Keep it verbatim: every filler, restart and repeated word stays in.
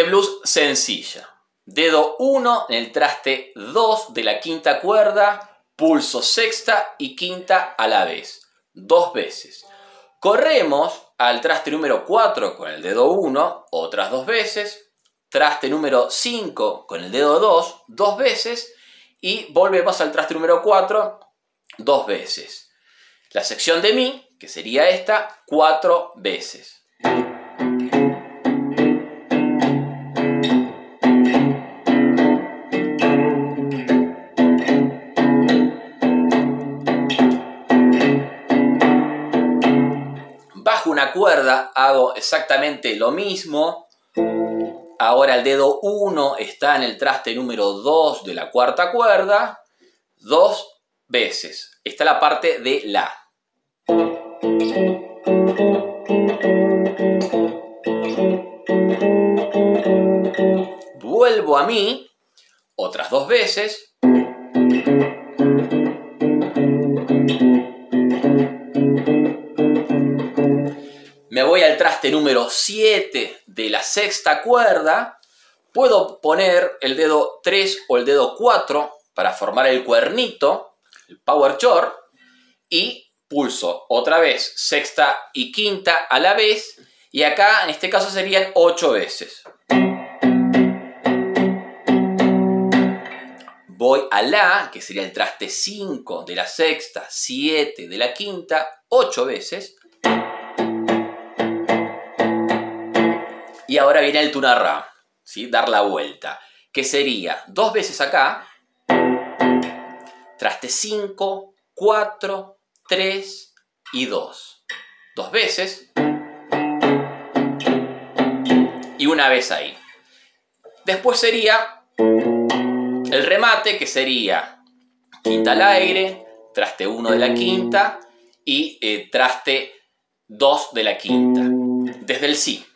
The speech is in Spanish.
de blues sencilla. Dedo uno en el traste dos de la quinta cuerda, pulso sexta y quinta a la vez, dos veces. Corremos al traste número cuatro con el dedo uno, otras dos veces. Traste número cinco con el dedo dos, dos veces. Y volvemos al traste número cuatro, dos veces. La sección de mi, que sería esta, cuatro veces. Bajo una cuerda, hago exactamente lo mismo. Ahora el dedo uno está en el traste número dos de la cuarta cuerda, dos veces. Está la parte de la. Vuelvo a mi, otras dos veces. Me voy al traste número siete de la sexta cuerda. Puedo poner el dedo tres o el dedo cuatro para formar el cuernito, el power chord, y pulso otra vez sexta y quinta a la vez, y acá en este caso serían ocho veces. Voy a la, que sería el traste cinco de la sexta, siete de la quinta, ocho veces. Y ahora viene el tunarra, ¿sí? Dar la vuelta, que sería dos veces acá, traste cinco, cuatro, tres y dos. Dos veces. Y una vez ahí. Después sería el remate, que sería quinta al aire, traste uno de la quinta y eh, traste dos de la quinta. Desde el si.